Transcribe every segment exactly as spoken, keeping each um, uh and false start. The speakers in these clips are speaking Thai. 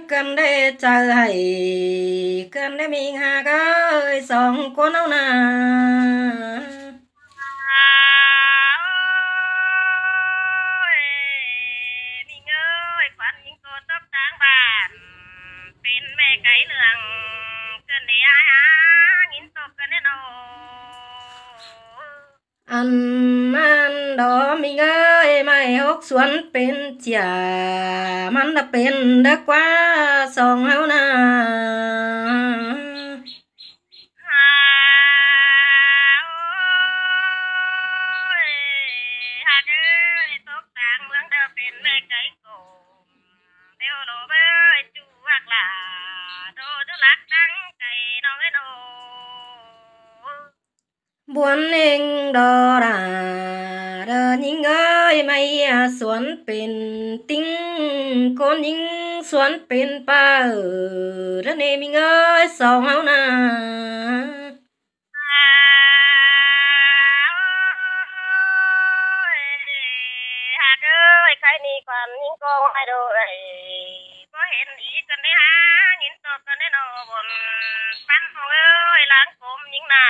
cần để chờ hay cần để mình hà cái song con áo nà mình ơi quan những cô tóc trắng bàn bên mẹ cái lường cần để ai á nhìn tóc cần để nào ăn ăn đó mình ơi mày hốc xuân bên chảมันđãเป็นได้กว่าสองเฮานะบวนเองดอดาเดอยิงเอ้ยไม่สวนเป็นติ้งคนยิงสวนเป็นป่าเออเดอเนมิงเอ้ยสองเฮานะใครนี่ก่อนยิงก็ให้ดูเลยก็เห็นอีกกันได้ฮะยิงตบกันได้นอบนปั้นของเอ้ยล้างผมยิงนา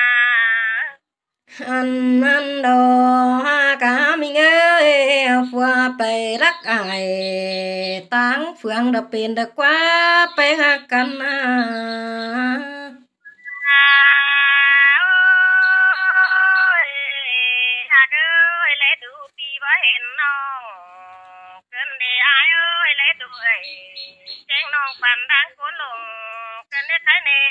อันอันดอฮากามิงเอ้ยฟัวไปรักอายตั้งเฟืองเดอเป็นเดอกว่าไปหากันนะเห็นน้องเกินเดียเอ้ยเลยด้วยแจ้งน้องปันดังโกลงเกินได้ใครเนี่ย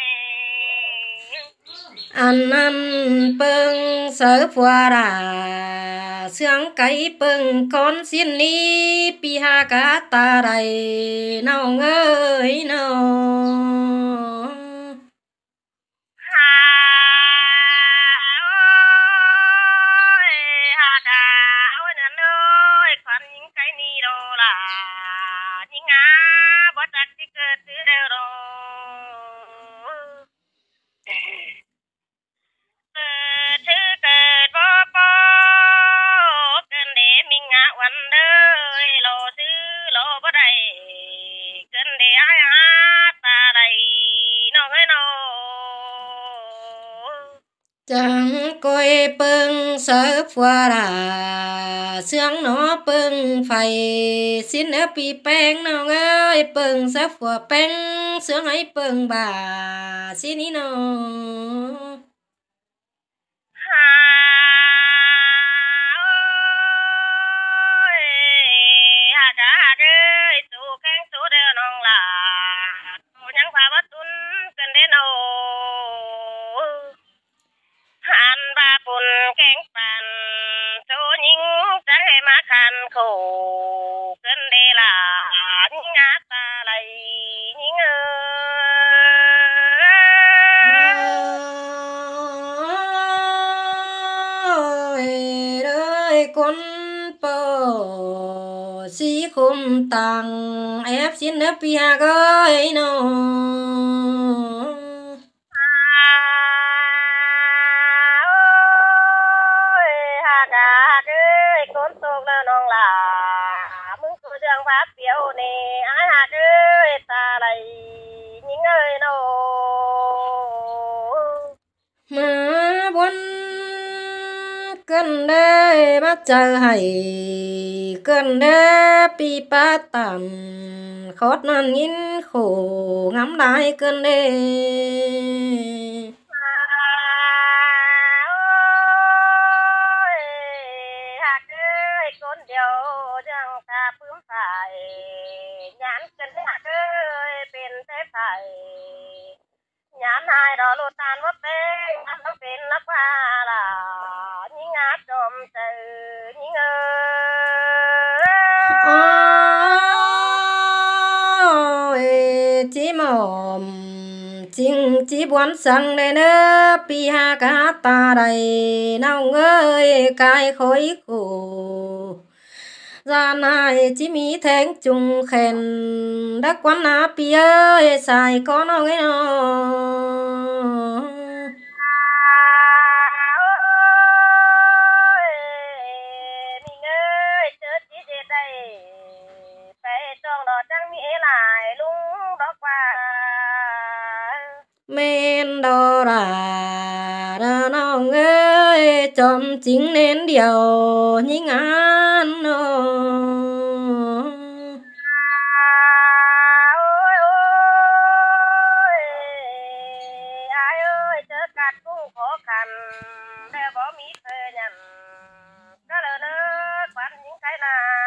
อันนั้นเปิงเสือฟัวดาเสียงไก่เปิงก้อนสิ้นนี้ปีหากาตาใดน้องเอ้ยน้องจังก้อยเปิงเสือฟัวดาเสียงหนอเปิงไฟสิ้นเนื้อปีแป้งน้องเอ้ยเปิงเสือฟัวแป้งเสียงให้เปิงบ่าสินี้น้อง khổ cơn đi là ngã ta lại ngơ ơi ơi con bò xí khum tàng ép xin ép bia gơi nó cần đê bắt chờ hay cần đê pi pa tạm khót nan nhìn khổ ngắm lại cần đê con điều chẳng ta phương phải nhãn cần hạt ơi bên thế phải nhãn hai đó lô tan mất bê ăn nó bên nó qua là những áp trộm từ những ơi chỉ mồm chính chỉ buồn sang đây nữa pi ha cá ta đầy nông ơi cái khối khổ ra này chỉ mi thèn chung khen đất quán na pi ơi xài có nó cái nó mình ơi chết chỉ đây phải trong đó จังมีหลายลุงดอกว่าเมนดอราดาน้องเอ้ยจอมจริงเน้นเดียวยิ่งอันโอโอ้ยโอ้ยอายเอ้ยเจอกัดกุ้งขอขันแต่บ่มีเธอยันก็เลยเลิกฝันยิ่งใครนา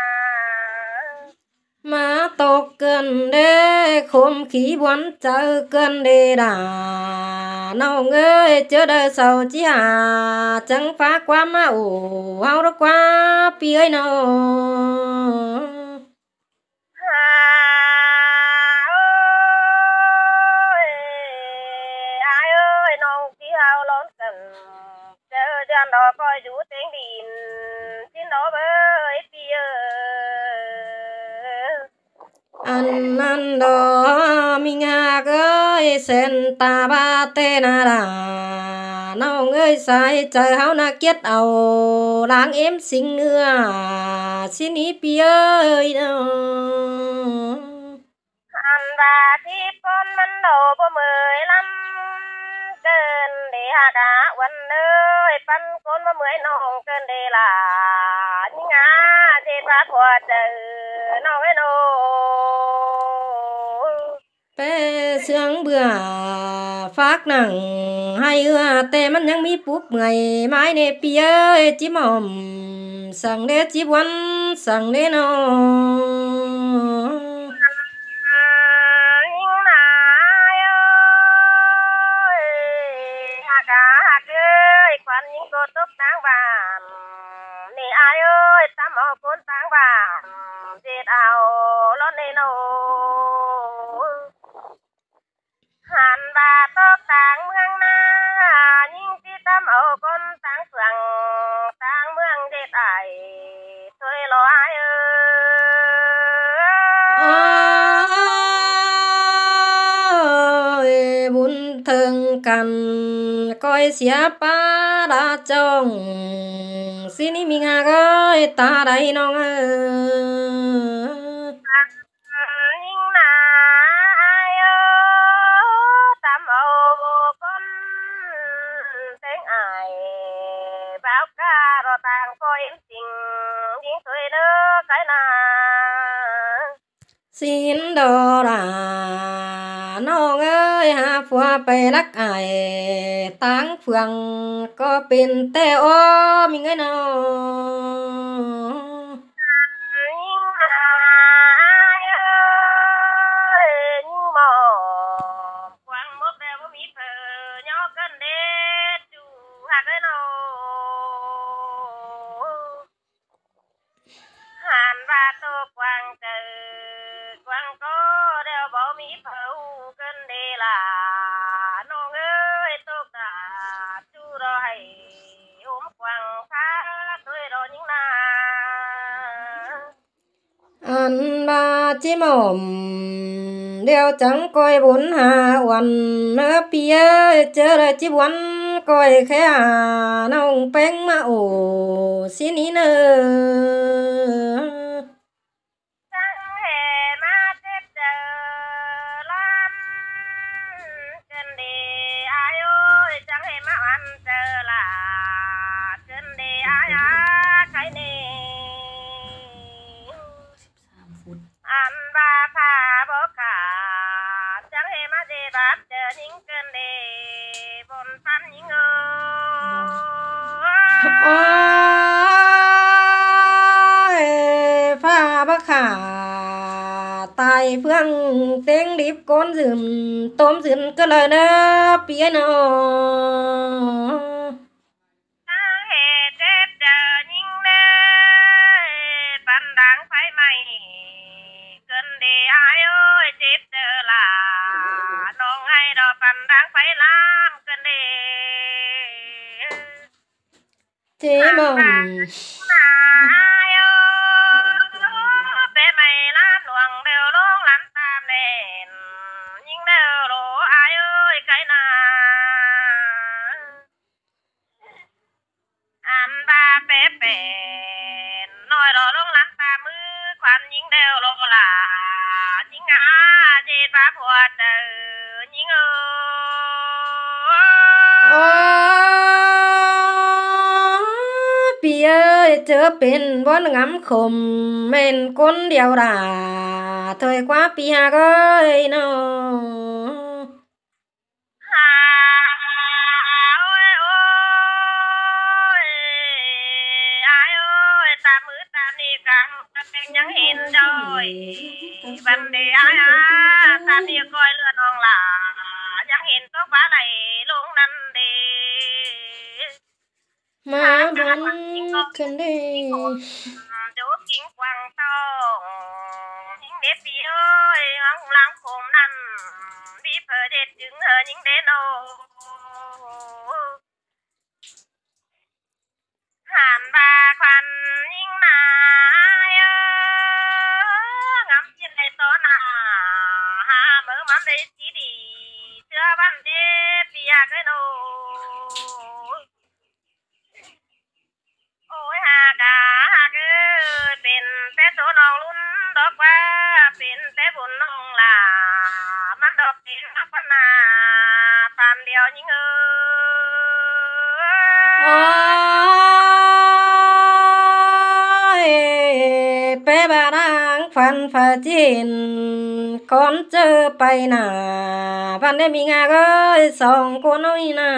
มาตกเกินเด้คมขี้บวนเจอเกินเด้ด่าน้องเอ้ยเจอได้เศร้าจีหาจังฟ้าความมาโอ้เอาดอกว่าปีเอ้ยน้องฮ่าโอ้ยอายเอ้ยน้องที่เฮาล้นกันเจอเดือนดอกก็อยู่เต็งดินสิ้นดอกเอ้ยปีเอ้ยอันนั้นดอมีงาเอ้ยเส้นตาบาเตนาดาน้องเอ้ยใส่ใจเฮานาเกียดเอาล้างเอ็มสิงเนื้อสินี้ปีเอ้ยน้องอันบาที่ปนมันโดบ่เมยลำเกินเดียกะวันเอ้ยปันคนบ่เมยน้องเกินเดล่ะนี่งาเจ็บรักหัวเจอน้องไอ้โนเปเสืองเบื่อฟากหนังให้เอื้อแต่มันยังมีปุ๊บเมื่อยไม้เนปีเอ้ยจิหม่อมสั่งเดจิบวันสั่งเดนอยิ่งหนาเอ้ยหักอะหักเอ้ยควันยิ่งโกตกทางบ้านนี่อายเอ้ยตำเอาคนทางบ้านเจ็ดเอาล้นในโนหันบาตกต่างเมืองนายิ่งที่ตำเอาคนต่างเฟืองต่างเมืองเด็ดไอช่วยรออายเอ้ยบุญเทิงกันก้อยเสียป้าดาจงสินี่มีงาก้อยตาใดน้องเอ้ยยิ่งหนาอายเอ้ยตำเอาคนเต็งไอบ่าวกาเราต่างก็เห็นจริงยิ่งสวยเด้อใครนาสินดอราน้องเอ้ยหาผัวไปรักไอ้ตั้งเฟืองก็เป็นแต่อ้อมีเงินน้องยิ่งหนาอายเอ้ยยิ่งมองกวางมกแต่ว่ามีเธอย่อกันเด็ดจูหักเลยโนหันว่าตัวกวางเจอกวางก็เดี๋ยวบ่มีเผากันเดล่ะน้องเอ้ยตกตาจูรอให้อมกวางฟ้าตัวรอยิ่งนาอันบาจิหม่อมเดี๋ยวจังก้อยบุญหาวันเนื้อเปียเจอเลยจิบวันก้อยแค่หาน้องแป้งมาโอ้สินี้เนอจังเหมาเจ็บเจอลำกันเดอายโอ้ยจังเหมาอันเจอละกันเดอายอาใครเนอันบาพาบ่ขาจังเหมาเจบับเจอยิงกันเดบนฟันยิงเอโอ้ยฟ้าบักขาตายเพื่องเต็งดิบก้นซึมต้มซึมก็เลยเนอเปียโนจังเหเจ็บเจอยิงเด้ปันดังไฟไหม้กันเดอายโอ้ยเจ็บเจอล่ะน้องให้ดอกปันดังไฟลามกันเดเจ๊หม่อมนาโยเปไม่ลามหลวงเดียวลงหลันตามเล่นยิ่งเดียวโลอายเอ้ยไกนาอันบาเป๊ะเป็นน้อยรอลงหลันตามมือควันยิ่งเดียวโลลาผัวเจอยิงเออปีเอ้ยเจอเป็นบอนงำขมเม่นคนเดียวด่าถอยกว่าปีหาเอ้ยเนาะหาโอ้ยโอ้ยอายโอ้ยตามือตานี่กังตาเป็นยังเห็นดอยบันเดียอาตานี่ก้อยเลือดอองหลายังเห็นตัวฟ้าไหลลงนั่นเดมาบนกันเด้โจกิ้งกวางตองยิงเด็ดปีเอ้ยห้องหลังโคมนั่นบีเพอเด็ดจึงเฮอยิงเดนโอหานบาควันยิงนายเอองำจินในโซนาหาเมื่อมันได้สีดีเชื่อบันเดปียกโนโอ้ยหากาหากเอ้ยเป็นแต่โซนองลุ้นดอกว่าเป็นแต่บุญน้องลามันดอกดินพัฒนาตามเดียวยิงเอ้ยเป้บาดังฟันฟ้าจินก่อนเจอไปหนาพันได้มีงาเอ้ยสองคนน้อยนา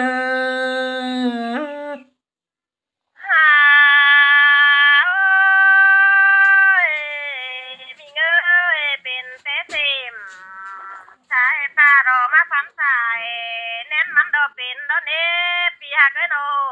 เป็นดอนเอปีหากโน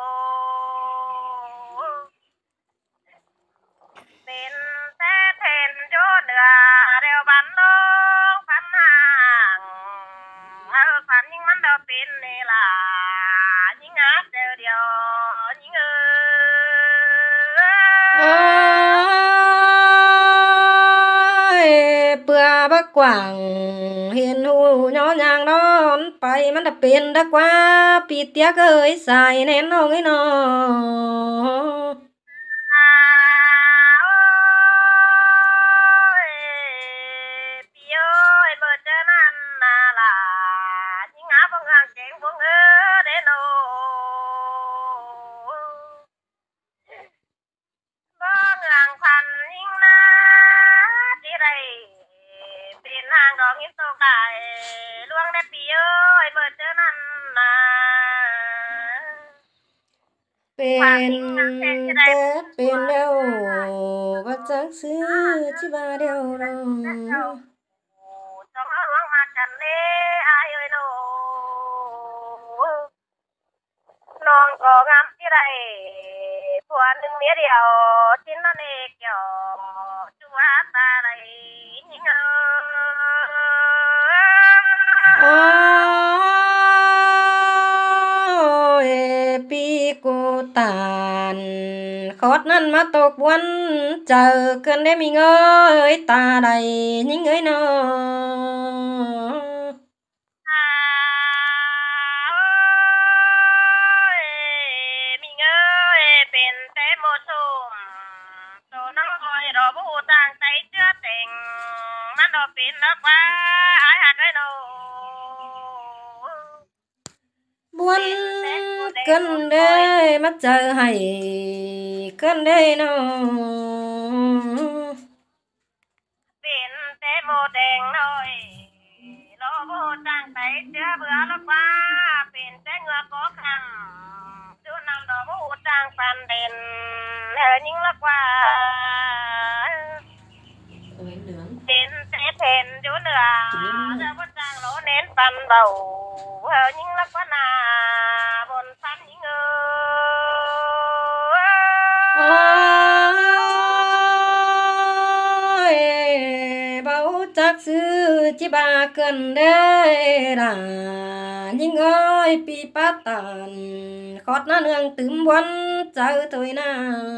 เป็นแต่เทนโจเดือเร็วบันลงพันห่างเออพันยิ่งมันเดาเป็นนี่ล่ะยิ่งอาเดียวเดียวยิ่งเออเปื่อบักกว่างเห็นหูย้อนอย่างนอนไปมันจะเป็นดักว่าปีเตี้ยเกยใส่แน่นองไอ้นอปีโอ้ยเบิดเจอนั่นน่าล่ะยิ่งอาบังหางเก่งบังเออเดโนบังหางพันยิ่งนาที่ไรเป็นหางดอกหินโตกายล่วงได้ปีเอ้ยเบิดเจอนั่นนาเป็นแต่เป็นแล้วก็จักซื้อที่บาเดียวเราต้องเอาหลวงมากันเล่อายเอ้ยโนน้องก็งามที่ไรผัวหนึ่งเมียเดียวชิ้นนั่นเองเกี่ยวจัวตาไรยิ่งเออปีกูตานขอดนั่นมาตกวันเจอกันได้มีเงยตาใดยิ่งเงยนอมีเงยเป็นแต่โมซุมโตน้องคอยรอผู้ต่างใจเชื่อเต็งมันดอกเป็นดอกว่าอายหักไอ้โนบวนกันได้มาเจอให้กันได้นอเป็นแต่โมแดงน้อยรอผู้ต่างใจเชื่อเบื่อดอกว่าเป็นแต่เงือกก็คำดูนำดอกผู้ต่างฟันเด่นเธอยิ่งลักว่าเป็นแต่เพนอยู่เหนือเธอผู้ต่างโลเน้นฟันเบาเธอยิ่งลักว่านาบนฟันยิ่งเออเบาจักซื้อจิบาเกินได้ด่ายิ่งเอ้ยปีปาตานขอดหน้าเนืองตึมวันเจอตัวน่า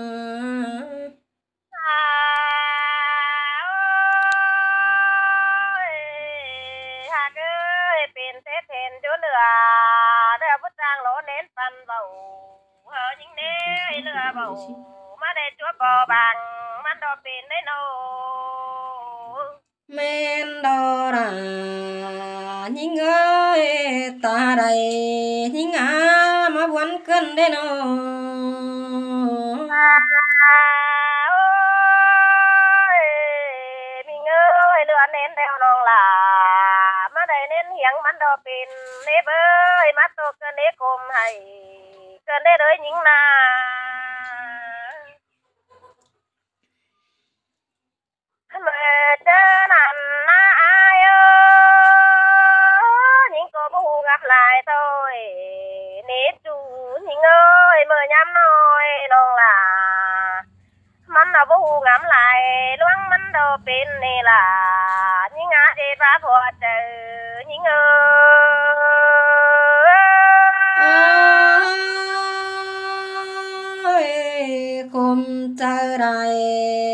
เป็นเทเทนจุเหลือเรือพุทธังโลเน้นฟันเบาเฮอยิ่งเน้เรือเบามาได้จัวบ่อบางมันดอเป็นได้โนเมนดอรา nhìn ơi ta đây nhìn à mà vẫn cơn đây nó ơi mình ơi lừa nên đeo nong là mà đây nên hiếng mắt đồ pin nếp ơi mắt tô cơn nếp cùng hay cơn nếp ơi những na mà trên anh na ai ơi những cô bố gặp lại thôi nếp chú những ơi mơ nhắm nói nong làมันเอาบูงามไหลล้วงมันโดเป็นนี่ล่ะยิ่งอาเจพระพอเจอยิ่งเออ ơi cùng chờ đợi